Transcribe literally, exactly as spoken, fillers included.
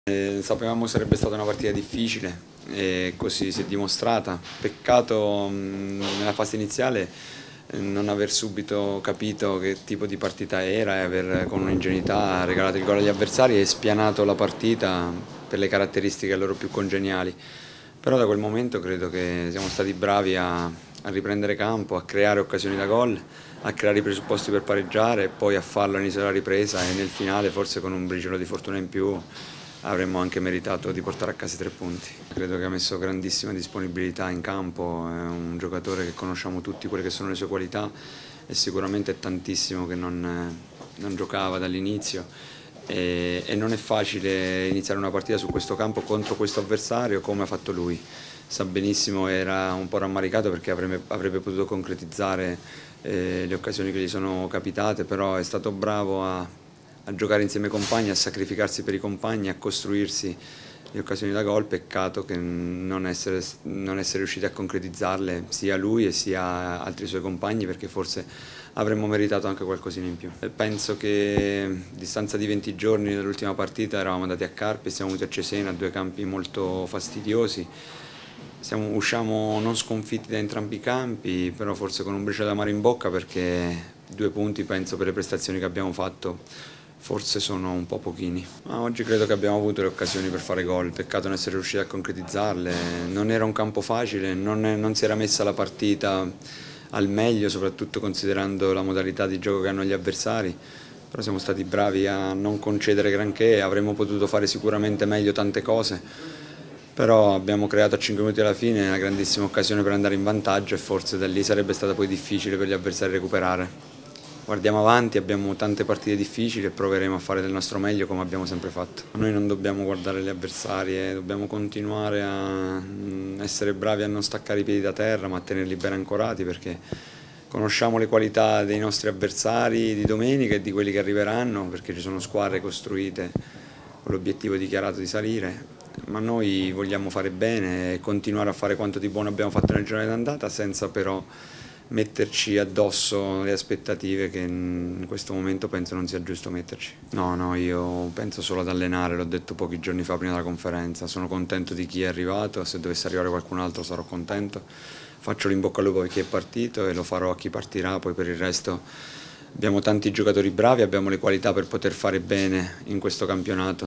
Eh, sapevamo sarebbe stata una partita difficile e così si è dimostrata. Peccato mh, nella fase iniziale eh, non aver subito capito che tipo di partita era e aver con un'ingenuità regalato il gol agli avversari e spianato la partita per le caratteristiche loro più congeniali. Però da quel momento credo che siamo stati bravi a, a riprendere campo, a creare occasioni da gol, a creare i presupposti per pareggiare e poi a farlo all'inizio della ripresa e nel finale forse con un briciolo di fortuna in più avremmo anche meritato di portare a casa i tre punti. Credo che ha messo grandissima disponibilità in campo, è un giocatore che conosciamo tutti quelle che sono le sue qualità e sicuramente è tantissimo che non, non giocava dall'inizio e, e non è facile iniziare una partita su questo campo contro questo avversario come ha fatto lui. Sa benissimo, era un po' rammaricato perché avrebbe, avrebbe potuto concretizzare eh, le occasioni che gli sono capitate, però è stato bravo a a giocare insieme ai compagni, a sacrificarsi per i compagni, a costruirsi le occasioni da gol. Peccato che non essere, non essere riusciti a concretizzarle sia lui e sia altri suoi compagni, perché forse avremmo meritato anche qualcosina in più. Penso che a distanza di venti giorni dall'ultima partita eravamo andati a Carpi, siamo venuti a Cesena, due campi molto fastidiosi. Siamo, usciamo non sconfitti da entrambi i campi, però forse con un briciolo d'amaro in bocca, perché due punti penso per le prestazioni che abbiamo fatto forse sono un po' pochini. Ma oggi credo che abbiamo avuto le occasioni per fare gol, peccato non essere riusciti a concretizzarle. Non era un campo facile, non, è, non si era messa la partita al meglio, soprattutto considerando la modalità di gioco che hanno gli avversari, però siamo stati bravi a non concedere granché, avremmo potuto fare sicuramente meglio tante cose, però abbiamo creato a cinque minuti alla fine una grandissima occasione per andare in vantaggio e forse da lì sarebbe stato poi difficile per gli avversari recuperare. Guardiamo avanti, abbiamo tante partite difficili e proveremo a fare del nostro meglio come abbiamo sempre fatto. Noi non dobbiamo guardare gli avversari, eh, dobbiamo continuare a essere bravi a non staccare i piedi da terra, ma a tenerli ben ancorati, perché conosciamo le qualità dei nostri avversari di domenica e di quelli che arriveranno, perché ci sono squadre costruite con l'obiettivo dichiarato di salire, ma noi vogliamo fare bene e continuare a fare quanto di buono abbiamo fatto nel girone d'andata, senza però metterci addosso le aspettative che in questo momento penso non sia giusto metterci. No, no, io penso solo ad allenare, l'ho detto pochi giorni fa prima della conferenza, sono contento di chi è arrivato, se dovesse arrivare qualcun altro sarò contento, faccio l'in bocca al lupo per chi è partito e lo farò a chi partirà, poi per il resto abbiamo tanti giocatori bravi, abbiamo le qualità per poter fare bene in questo campionato.